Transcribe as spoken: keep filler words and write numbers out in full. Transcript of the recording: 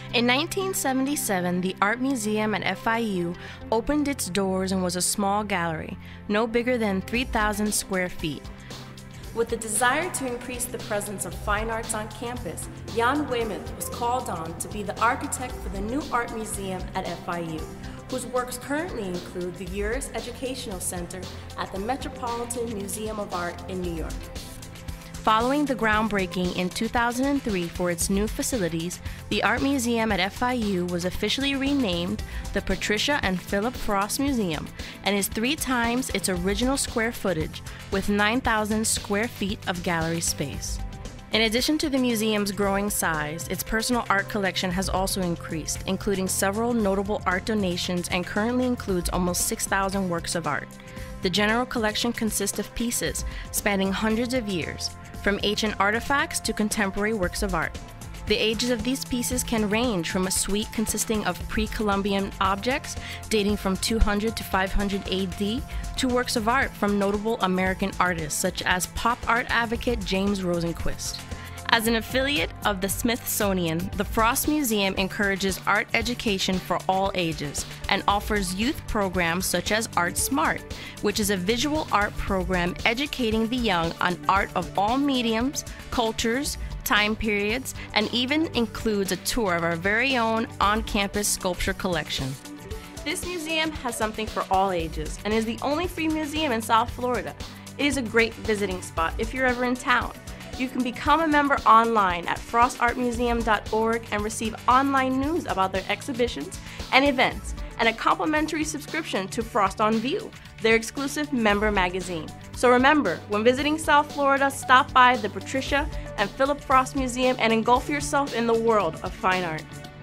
In nineteen seventy-seven, the Art Museum at F I U opened its doors and was a small gallery, no bigger than three thousand square feet. With the desire to increase the presence of fine arts on campus, Jan Weymouth was called on to be the architect for the new art museum at F I U, whose works currently include the Uris Educational Center at the Metropolitan Museum of Art in New York. Following the groundbreaking in two thousand three for its new facilities, the Art Museum at F I U was officially renamed the Patricia and Philip Frost Museum and is three times its original square footage with nine thousand square feet of gallery space. In addition to the museum's growing size, its personal art collection has also increased, including several notable art donations, and currently includes almost six thousand works of art. The general collection consists of pieces spanning hundreds of years, from ancient artifacts to contemporary works of art. The ages of these pieces can range from a suite consisting of pre-Columbian objects dating from two hundred to five hundred A D to works of art from notable American artists such as pop art advocate James Rosenquist. As an affiliate of the Smithsonian, the Frost Museum encourages art education for all ages and offers youth programs such as Art Smart, which is a visual art program educating the young on art of all mediums, cultures, time periods, and even includes a tour of our very own on-campus sculpture collection. This museum has something for all ages and is the only free museum in South Florida. It is a great visiting spot if you're ever in town. You can become a member online at frost art museum dot org and receive online news about their exhibitions and events, and a complimentary subscription to Frost on View, their exclusive member magazine. So remember, when visiting South Florida, stop by the Patricia and Philip Frost Museum and engulf yourself in the world of fine art.